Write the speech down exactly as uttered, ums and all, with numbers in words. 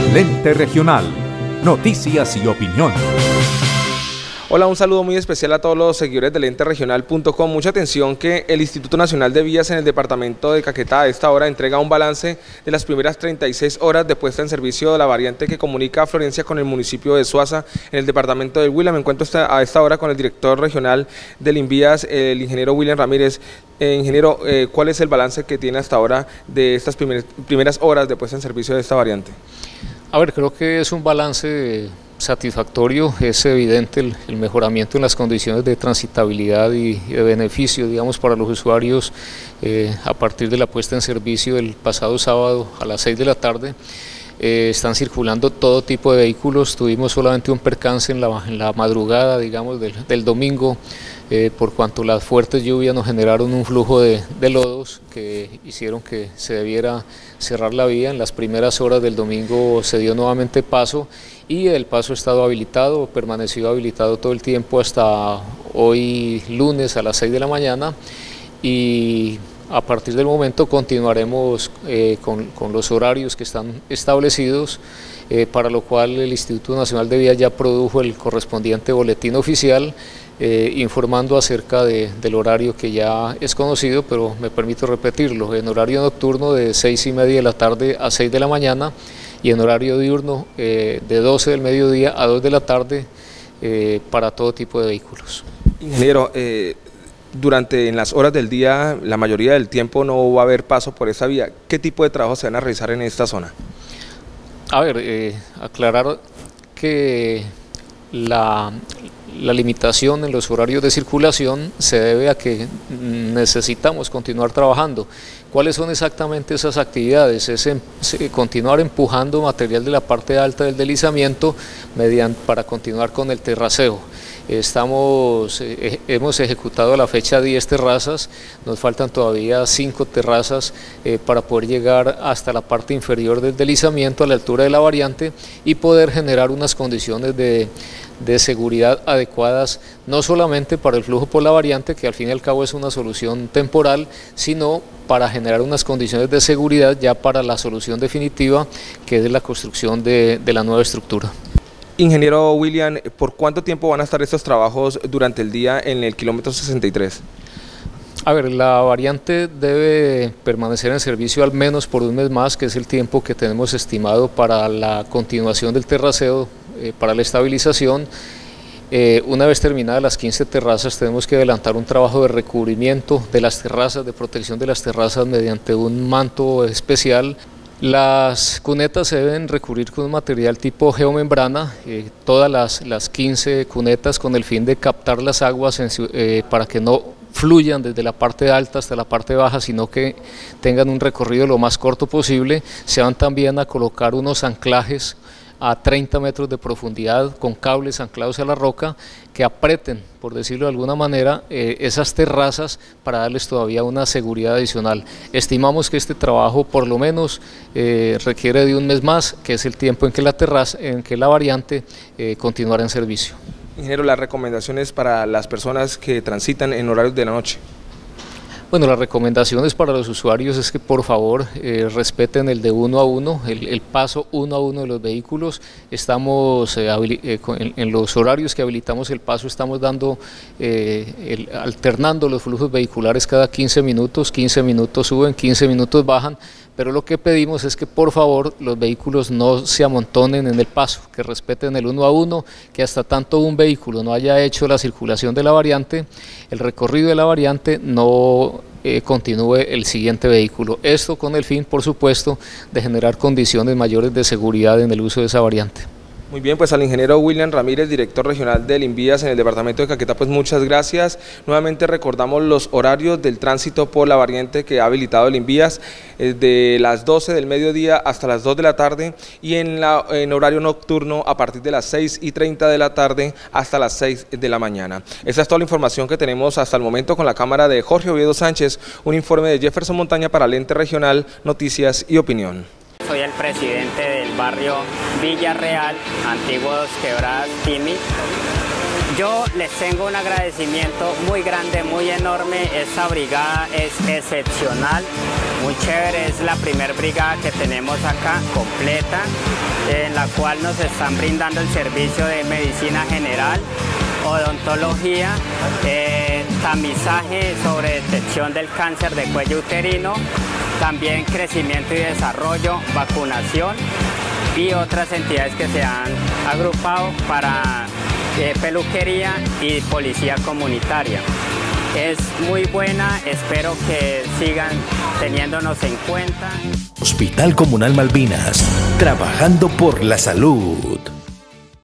Lente Regional. Noticias y opinión. Hola, un saludo muy especial a todos los seguidores de lente regional punto com. Mucha atención que el Instituto Nacional de Vías en el departamento de Caquetá a esta hora entrega un balance de las primeras treinta y seis horas de puesta en servicio de la variante que comunica a Florencia con el municipio de Suaza en el departamento del Huila. Me encuentro a esta hora con el director regional del Invías, el ingeniero William Ramírez. Eh, ingeniero, eh, ¿cuál es el balance que tiene hasta ahora de estas primer, primeras horas de puesta en servicio de esta variante? A ver, creo que es un balance satisfactorio. Es evidente el, el mejoramiento en las condiciones de transitabilidad y, y de beneficio, digamos, para los usuarios eh, a partir de la puesta en servicio del pasado sábado a las seis de la tarde. Eh, están circulando todo tipo de vehículos. Tuvimos solamente un percance en la, en la madrugada, digamos, del, del domingo, eh, por cuanto las fuertes lluvias nos generaron un flujo de, de lodos que hicieron que se debiera cerrar la vía. En las primeras horas del domingo se dio nuevamente paso y el paso ha estado habilitado, permaneció habilitado todo el tiempo hasta hoy lunes a las seis de la mañana, y a partir del momento continuaremos eh, con, con los horarios que están establecidos, eh, para lo cual el Instituto Nacional de Vías ya produjo el correspondiente boletín oficial eh, informando acerca de, del horario que ya es conocido, pero me permito repetirlo: en horario nocturno de seis y media de la tarde a seis de la mañana y en horario diurno eh, de doce del mediodía a dos de la tarde eh, para todo tipo de vehículos. Ingeniero, eh... durante en las horas del día, la mayoría del tiempo no va a haber paso por esa vía. ¿Qué tipo de trabajo se van a realizar en esta zona? A ver, eh, aclarar que la, la limitación en los horarios de circulación se debe a que necesitamos continuar trabajando. ¿Cuáles son exactamente esas actividades? Es en, continuar empujando material de la parte alta del deslizamiento mediante, para continuar con el terraceo. Estamos, eh, hemos ejecutado a la fecha diez terrazas, nos faltan todavía cinco terrazas eh, para poder llegar hasta la parte inferior del deslizamiento a la altura de la variante y poder generar unas condiciones de, de seguridad adecuadas, no solamente para el flujo por la variante, que al fin y al cabo es una solución temporal, sino para generar unas condiciones de seguridad ya para la solución definitiva, que es la construcción de, de la nueva estructura. Ingeniero William, ¿por cuánto tiempo van a estar estos trabajos durante el día en el kilómetro sesenta y tres? A ver, la variante debe permanecer en servicio al menos por un mes más, que es el tiempo que tenemos estimado para la continuación del terraceo, eh, para la estabilización. Eh, una vez terminadas las quince terrazas, tenemos que adelantar un trabajo de recubrimiento de las terrazas, de protección de las terrazas mediante un manto especial. Las cunetas se deben recubrir con un material tipo geomembrana, eh, todas las, las quince cunetas, con el fin de captar las aguas en, eh, para que no fluyan desde la parte alta hasta la parte baja, sino que tengan un recorrido lo más corto posible. Se van también a colocar unos anclajes a treinta metros de profundidad con cables anclados a la roca que aprieten, por decirlo de alguna manera, eh, esas terrazas para darles todavía una seguridad adicional. Estimamos que este trabajo por lo menos eh, requiere de un mes más, que es el tiempo en que la terraza, en que la variante eh, continuará en servicio. Ingeniero, las recomendaciones para las personas que transitan en horarios de la noche. Bueno, las recomendaciones para los usuarios es que por favor eh, respeten el de uno a uno, el, el paso uno a uno de los vehículos. Estamos eh, eh, en, en los horarios que habilitamos el paso, estamos dando, eh, el, alternando los flujos vehiculares cada quince minutos, quince minutos suben, quince minutos bajan, pero lo que pedimos es que por favor los vehículos no se amontonen en el paso, que respeten el uno a uno, que hasta tanto un vehículo no haya hecho la circulación de la variante, el recorrido de la variante, no eh, continúe el siguiente vehículo. Esto con el fin, por supuesto, de generar condiciones mayores de seguridad en el uso de esa variante. Muy bien, pues al ingeniero William Ramírez, director regional del Invías en el departamento de Caquetá, pues muchas gracias. Nuevamente recordamos los horarios del tránsito por la variante que ha habilitado el Invías, eh, de las doce del mediodía hasta las dos de la tarde, y en, la, en horario nocturno a partir de las seis y treinta de la tarde hasta las seis de la mañana. Esa es toda la información que tenemos hasta el momento con la cámara de Jorge Oviedo Sánchez, un informe de Jefferson Montaña para Lente Regional, Noticias y Opinión. Soy el presidente del barrio Villarreal, Antiguos Quebradas, Timi. Yo les tengo un agradecimiento muy grande, muy enorme. Esta brigada es excepcional. muy chévere, es la primer brigada que tenemos acá, completa, en la cual nos están brindando el servicio de medicina general, odontología, eh, tamizaje sobre detección del cáncer de cuello uterino, también crecimiento y desarrollo, vacunación y otras entidades que se han agrupado para eh, peluquería y policía comunitaria. Es muy buena, espero que sigan teniéndonos en cuenta. Hospital Comunal Malvinas, trabajando por la salud.